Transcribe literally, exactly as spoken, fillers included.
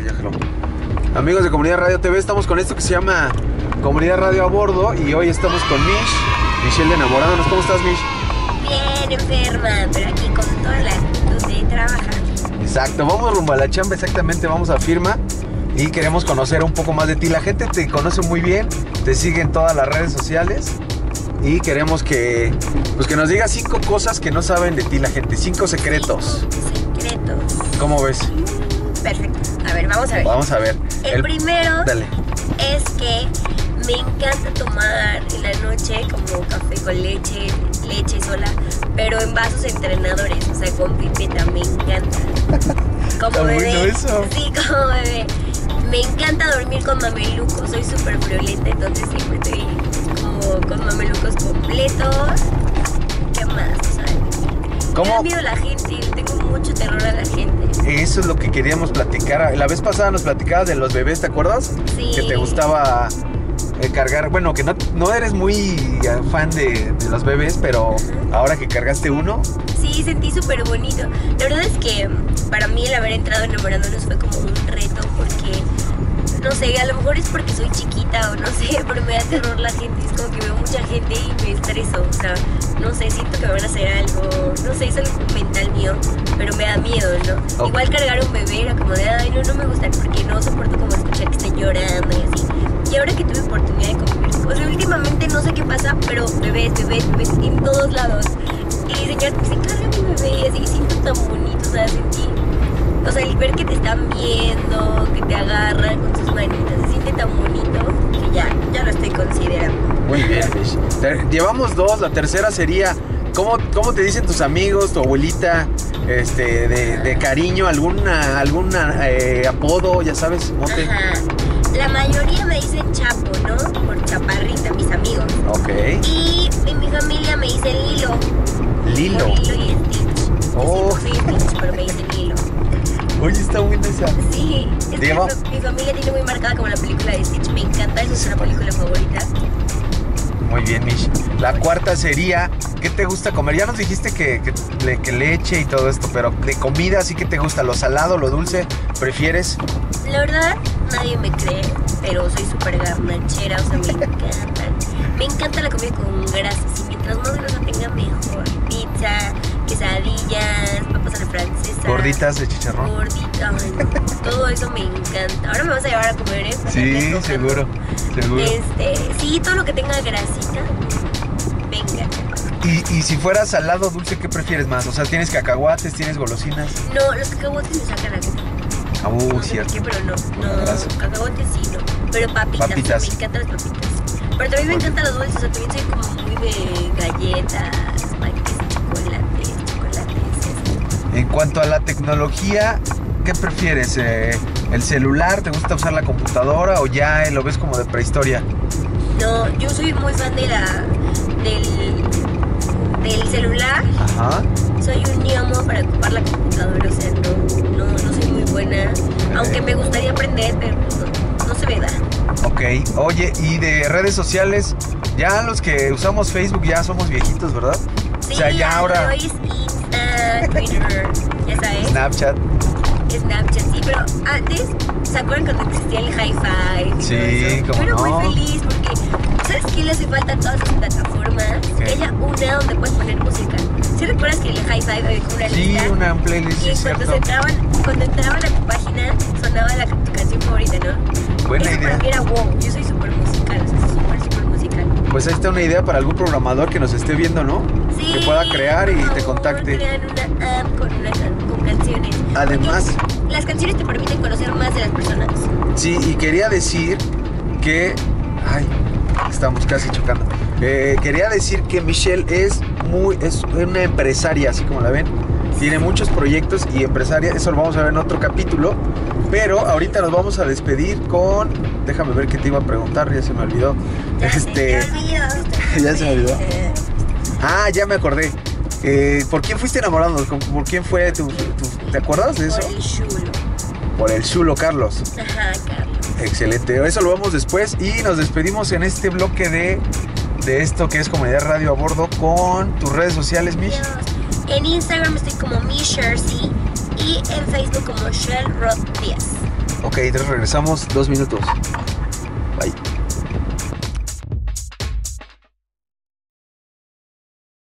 ya jaló. Amigos de Comunidad Radio T V, estamos con esto que se llama Comunidad Radio a Bordo. Y hoy estamos con Mish, Michelle de Enamorándonos. ¿Cómo estás, Mish? Bien enferma, pero aquí con toda la actitud de trabajar. Exacto, vamos rumbo a la chamba, exactamente, vamos a firma. Y queremos conocer un poco más de ti. La gente te conoce muy bien, te sigue en todas las redes sociales. Y queremos que, pues que nos digas cinco cosas que no saben de ti la gente. Cinco secretos. Cinco secretos. ¿Cómo ves? Perfecto. A ver, vamos a ver. Vamos a ver. El, el primero dale. es que me encanta tomar en la noche como café con leche, leche sola, pero en vasos entrenadores, o sea, con pipeta, me encanta. Como Está bebé. bueno eso. Sí, como bebé. Me encanta dormir con mamelucos, soy súper friolenta, entonces siempre estoy como con mamelucos completos. ¿Qué más? O sea, ¿Cómo? me da miedo a la gente, tengo mucho terror a la gente. Eso es lo que queríamos platicar. La vez pasada nos platicabas de los bebés, ¿te acuerdas? Sí. Que te gustaba eh, cargar, bueno, que no, no eres muy eh, fan de, de los bebés, pero ahora que cargaste uno. Sí, sentí súper bonito. La verdad es que para mí el haber entrado Enamorándonos fue como un reto porque, no sé, a lo mejor es porque soy chiquita o no sé, pero me da terror la gente. Es como que veo mucha gente y me estreso, o sea, no sé, siento que me van a hacer algo, no sé, es algo mental mío, pero me da miedo, ¿no? Okay. Igual cargar un bebé era como de, ay, no, no me gusta porque no soporto como escuchar que esté llorando y así. Y ahora que tuve oportunidad de convivir, o sea, últimamente no sé qué pasa, pero bebés, bebés, bebés en todos lados. Y mi señor me dice, carga mi bebé, y así siento tan bonito, o sea, sentí, o sea, el ver que te están viendo, que te agarran con sus manitas, se siente tan bonito que ya, ya lo estoy considerando. Muy bien, Mish. Llevamos dos, la tercera sería, ¿cómo, cómo te dicen tus amigos, tu abuelita, este, de, de cariño, alguna, alguna eh, apodo, ya sabes, mote? Ajá. La mayoría me dicen Chapo, ¿no? Por chaparrita, mis amigos. Ok. Y en mi familia me dicen Lilo. Lilo. Por Lilo y Stitch. Oh. Yo sí, no soy Stitch, pero me dicen Lilo. Oye, está buena esa. Sí, es que Lleva... mi familia tiene muy marcada como la película de Stitch. Me encanta, esa es una película favorita. Muy bien, Mish. La cuarta sería, ¿qué te gusta comer? Ya nos dijiste que, que, que leche y todo esto, pero de comida, ¿sí que te gusta? ¿Lo salado, lo dulce? ¿Prefieres? La verdad, nadie me cree, pero soy súper garnachera, o sea, me encanta. Me encanta la comida con grasas y mientras más grasa tenga, mejor. Pizza, quesadillas, papas a la francesa. Gorditas de chicharrón. Gorditas, todo eso me encanta. Ahora me vas a llevar a comer, ¿eh? Sí, seguro, seguro. Este, sí, todo lo que tenga grasita, venga. Y, y si fuera salado dulce, ¿qué prefieres más? O sea, ¿tienes cacahuates, tienes golosinas? No, los cacahuates me sacan la cara. Ah, uh, no sé cierto. Por qué, pero no, no, cacahuates sí, no. Pero papitas, papitas. Me encantan las papitas. Pero también me encantan los dulces, o sea, también soy como muy de galletas, paquetes de chocolates, chocolates. En cuanto a la tecnología, ¿qué prefieres? Eh, ¿El celular? ¿Te gusta usar la computadora o ya lo ves como de prehistoria? No, yo soy muy fan de la del, del celular. Ajá. Soy un ñomo para ocupar la computadora, o sea, no, no, no soy muy buena. Okay. Aunque me gustaría aprender, pero no, no se me da. Ok, oye, y de redes sociales, ya los que usamos Facebook ya somos viejitos, ¿verdad? Sí, o sea, ya ahora... hoy es Insta, Twitter, ya sabes. Snapchat. Snapchat, sí, pero antes, ¿se acuerdan cuando existía el hi-fi? Sí, como Pero no. muy feliz porque, ¿sabes qué le hace falta a todas las plataformas? ¿Qué? Que haya una donde puedes poner música. ¿Sí recuerdas que el hi-fi había como una sí, lista? Sí, una playlist, y sí, cuando, cierto. se entraban, cuando entraban a tu página, sonaba la, tu canción favorita, ¿no? Buena Eso idea. Para mí era wow, yo soy súper musical, o sea, súper, súper musical. Pues ahí está una idea para algún programador que nos esté viendo, ¿no? Sí, que pueda crear y por te favor, contacte. Crean una app con, una, con canciones. Además, porque las canciones te permiten conocer más de las personas. Sí, y quería decir que... Ay, estamos casi chocando. Eh, quería decir que Michelle es muy es una empresaria, así como la ven. Tiene muchos proyectos y empresaria. Eso lo vamos a ver en otro capítulo. Pero ahorita nos vamos a despedir con... Déjame ver qué te iba a preguntar, ya se me olvidó. Ya este... se me olvidó. ya se me olvidó. Ah, ya me acordé. Eh, ¿Por quién fuiste enamorado? ¿Por quién fue tu, tu... ¿Te acuerdas de eso? Por el chulo. Por el chulo, Carlos. Ajá, Carlos. Excelente. Eso lo vemos después y nos despedimos en este bloque de, de esto que es Comunidad Radio a Bordo con tus redes sociales, Mish. En Instagram estoy como Mish Jersey y en Facebook como Shell Roth Díaz. Ok, entonces regresamos dos minutos. Bye.